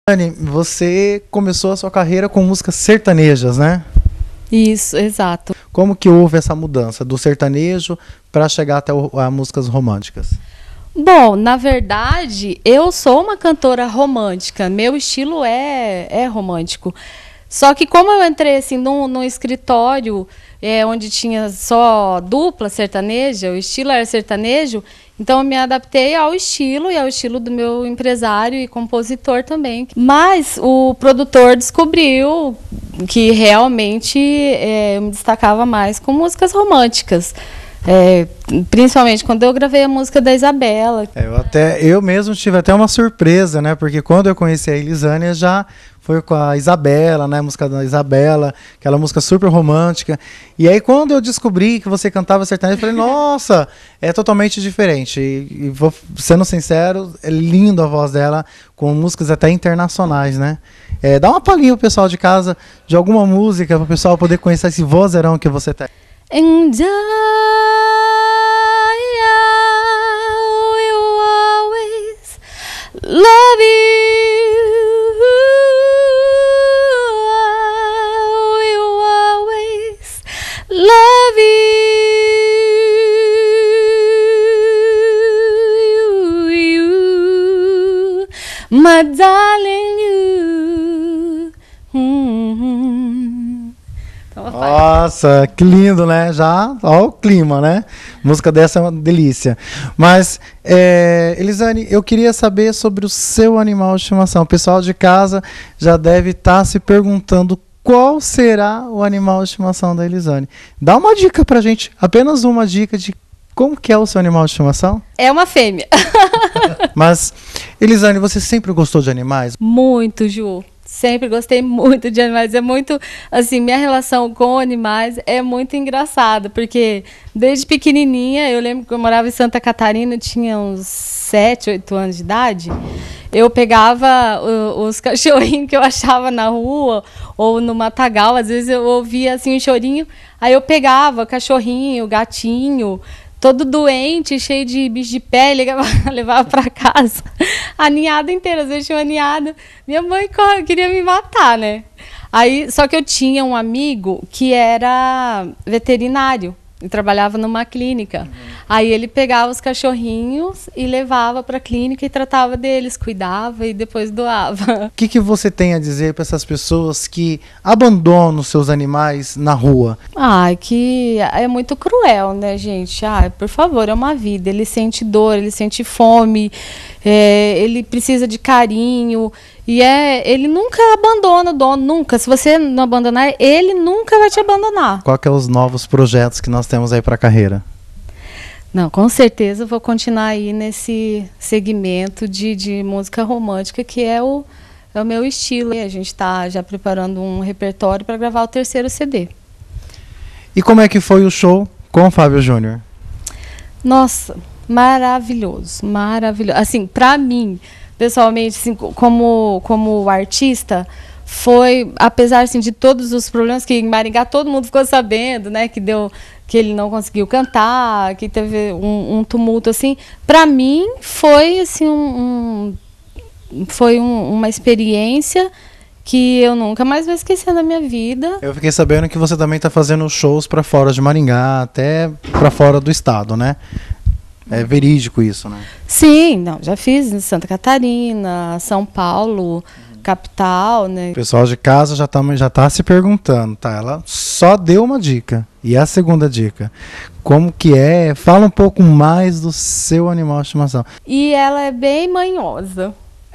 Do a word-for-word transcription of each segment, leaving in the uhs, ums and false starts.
Anne, você começou a sua carreira com músicas sertanejas, né? Isso, exato. Como que houve essa mudança do sertanejo para chegar até o, a músicas românticas? Bom, na verdade, eu sou uma cantora romântica. Meu estilo é, é romântico. Só que como eu entrei assim num, num escritório é, onde tinha só dupla sertaneja, o estilo era sertanejo, então eu me adaptei ao estilo e ao estilo do meu empresário e compositor também. Mas o produtor descobriu que realmente é, eu me destacava mais com músicas românticas. É, principalmente quando eu gravei a música da Isabela. É, eu, até, eu mesmo tive até uma surpresa, né? Porque quando eu conheci a Elisânia já foi com a Isabela, né? A música da Isabela, aquela música super romântica. E aí quando eu descobri que você cantava sertanejo, eu falei, nossa, é totalmente diferente. E, e vou, sendo sincero, é lindo a voz dela, com músicas até internacionais, né? É, dá uma palhinha pro pessoal de casa de alguma música, para o pessoal poder conhecer esse vozeirão que você tem. And I, I will always love you. I will always love you, you, my darling, you. Mm-hmm. Nossa, que lindo, né? Já, ó o clima, né? Música dessa é uma delícia. Mas, é, Elisânia, eu queria saber sobre o seu animal de estimação. O pessoal de casa já deve estar se perguntando qual será o animal de estimação da Elisânia. Dá uma dica pra gente, apenas uma dica de como que é o seu animal de estimação? É uma fêmea. Mas, Elisânia, você sempre gostou de animais? Muito, Ju. Sempre gostei muito de animais. É muito, assim, minha relação com animais é muito engraçada, porque desde pequenininha, eu lembro que eu morava em Santa Catarina, tinha uns sete, oito anos de idade, eu pegava o, os cachorrinhos que eu achava na rua ou no matagal, às vezes eu ouvia assim um chorinho, aí eu pegava cachorrinho, gatinho, todo doente, cheio de bicho de pele, levava para casa. A ninhada inteira, às vezes tinha uma ninhada. Minha mãe queria me matar, né? Aí, só que eu tinha um amigo que era veterinário e trabalhava numa clínica. Uhum. Aí ele pegava os cachorrinhos e levava para a clínica e tratava deles, cuidava e depois doava. O que, que você tem a dizer para essas pessoas que abandonam seus animais na rua? Ai, que é muito cruel, né, gente? Ai, por favor, é uma vida. Ele sente dor, ele sente fome, é, ele precisa de carinho. E é, ele nunca abandona o dono, nunca. Se você não abandonar, ele nunca vai te abandonar. Qual que é os novos projetos que nós temos aí para a carreira? Não, com certeza eu vou continuar aí nesse segmento de, de música romântica, que é o, é o meu estilo. E a gente está já preparando um repertório para gravar o terceiro C D. E como é que foi o show com o Fábio Júnior? Nossa, maravilhoso, maravilhoso. Assim, para mim, pessoalmente, assim, como, como artista, foi, apesar assim, de todos os problemas que em Maringá todo mundo ficou sabendo, né, que deu, que ele não conseguiu cantar, que teve um, um tumulto assim, para mim foi assim um, um foi um, uma experiência que eu nunca mais vou esquecer na minha vida. Eu fiquei sabendo que você também está fazendo shows para fora de Maringá, até para fora do estado, né? É verídico isso, né? Sim, não, já fiz em Santa Catarina, São Paulo, uhum. Capital, né? O pessoal de casa já tá, já tá se perguntando, tá? Ela só deu uma dica. E a segunda dica? Como que é? Fala um pouco mais do seu animal de estimação. E ela é bem manhosa.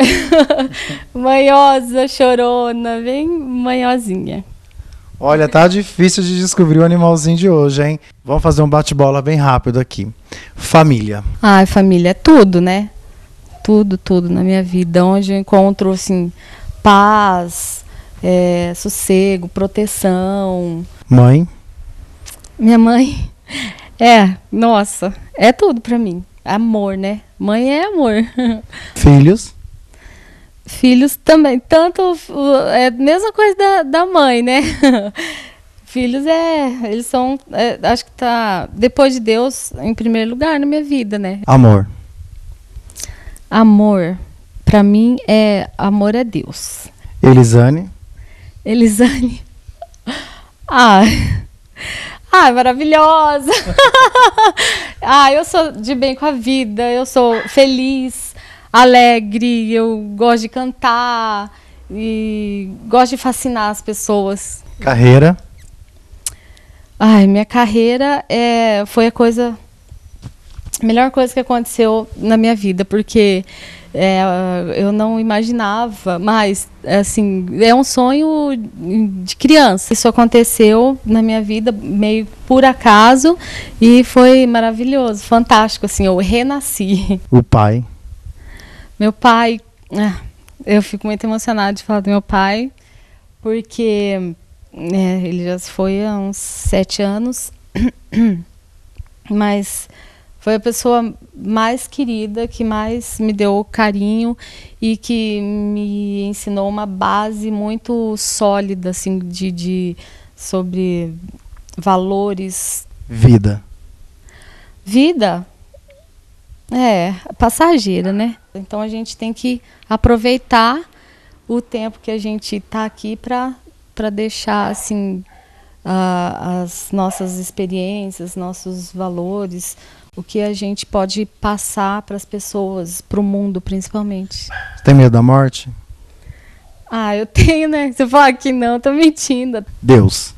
Manhosa, chorona, bem manhosinha. Olha, tá difícil de descobrir o animalzinho de hoje, hein? Vamos fazer um bate-bola bem rápido aqui. Família. Ai, família é tudo, né? Tudo, tudo na minha vida. Onde eu encontro, assim, paz, é, sossego, proteção. Mãe. Minha mãe, é, nossa, é tudo pra mim. Amor, né? Mãe é amor. Filhos. Filhos também, tanto é a mesma coisa da, da mãe, né? Filhos é, eles são, é, acho que tá depois de Deus em primeiro lugar na minha vida, né? Amor. Amor, pra para mim é amor a Deus. Elisane? Elisane. Ah, ah, maravilhosa. Ah, eu sou de bem com a vida, eu sou feliz, alegre, eu gosto de cantar e gosto de fascinar as pessoas. Carreira? Ai, minha carreira é, foi a coisa, a melhor coisa que aconteceu na minha vida, porque é, eu não imaginava, mas assim, é um sonho de criança. Isso aconteceu na minha vida meio por acaso e foi maravilhoso, fantástico, assim, eu renasci. O pai? Meu pai, ah, eu fico muito emocionada de falar do meu pai, porque é, ele já se foi há uns sete anos, mas foi a pessoa mais querida, que mais me deu carinho e que me ensinou uma base muito sólida, assim, de, de sobre valores. Vida? Vida? É, passageira, né? Então a gente tem que aproveitar o tempo que a gente está aqui para para deixar assim uh, as nossas experiências, nossos valores, o que a gente pode passar para as pessoas, para o mundo principalmente. Você tem medo da morte? Ah, eu tenho, né? Se eu falar que não, tô mentindo. Deus?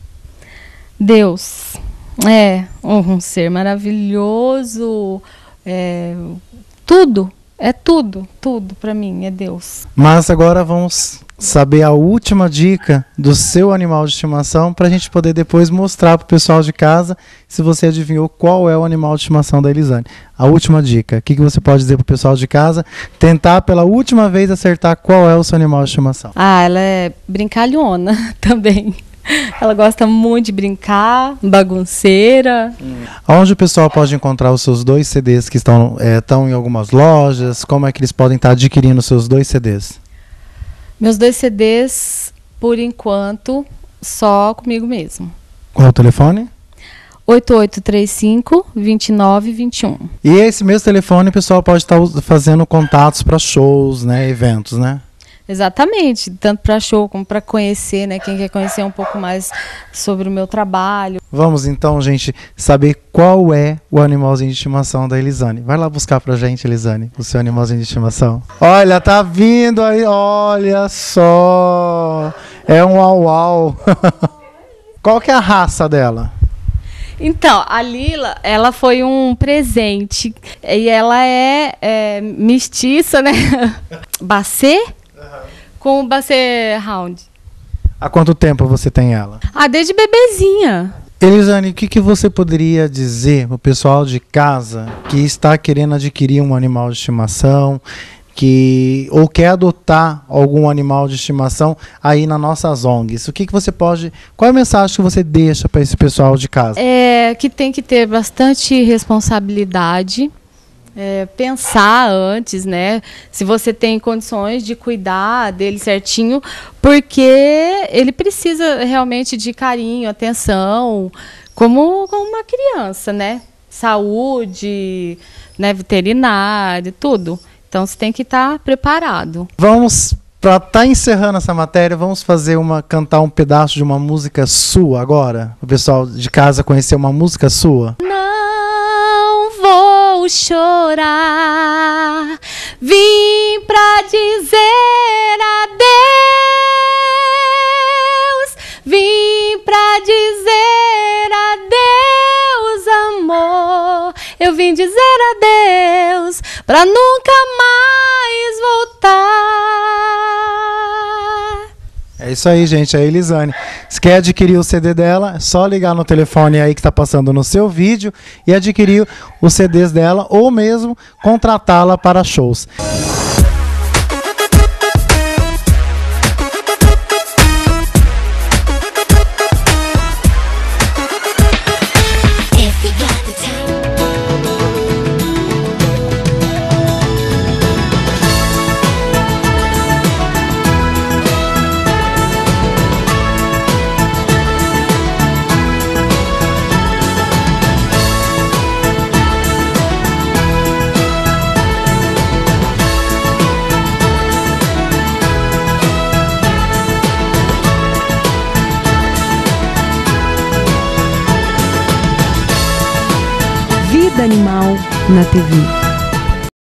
Deus é um ser maravilhoso, é tudo, é tudo, tudo para mim é Deus. Mas agora vamos saber a última dica do seu animal de estimação para a gente poder depois mostrar para o pessoal de casa se você adivinhou qual é o animal de estimação da Elisane. A última dica, o que, que você pode dizer para o pessoal de casa? Tentar pela última vez acertar qual é o seu animal de estimação. Ah, ela é brincalhona também. Ela gosta muito de brincar, bagunceira. Hum. Onde o pessoal pode encontrar os seus dois C Ds que estão, é, estão em algumas lojas? Como é que eles podem estar adquirindo os seus dois C Ds? Meus dois C Ds, por enquanto, só comigo mesmo. Qual é o telefone? oito oito três cinco, dois nove dois um. E esse mesmo telefone o pessoal pode estar fazendo contatos para shows, né, eventos, né? Exatamente, tanto para show como para conhecer, né? Quem quer conhecer um pouco mais sobre o meu trabalho. Vamos então, gente, saber qual é o animalzinho de estimação da Elisane. Vai lá buscar pra gente, Elisane, o seu animalzinho de estimação. Olha, tá vindo aí, olha só. É um uau-uau. Qual que é a raça dela? Então, a Lila, ela foi um presente. E ela é, é mestiça, né? Bacê? Com o Basset Hound. Há quanto tempo você tem ela? Ah, desde bebezinha. Elisane, o que, que você poderia dizer para o pessoal de casa que está querendo adquirir um animal de estimação, que, ou quer adotar algum animal de estimação aí nas nossas O N Gs? O que, que você pode... Qual é a mensagem que você deixa para esse pessoal de casa? É que tem que ter bastante responsabilidade. É, pensar antes, né? Se você tem condições de cuidar dele certinho, porque ele precisa realmente de carinho, atenção, como, como uma criança, né? Saúde, né? Veterinário, tudo. Então você tem que estar preparado. Vamos, para estar tá encerrando essa matéria, vamos fazer uma cantar um pedaço de uma música sua agora? O pessoal de casa conhecer uma música sua? Não vou chorar, vim pra dizer adeus, vim pra dizer adeus, amor. Eu vim dizer adeus pra nunca mais voltar. É isso aí, gente, é a Elisane. Se quer adquirir o C D dela, é só ligar no telefone aí que está passando no seu vídeo e adquirir os C Ds dela ou mesmo contratá-la para shows. Vida Animal na T V.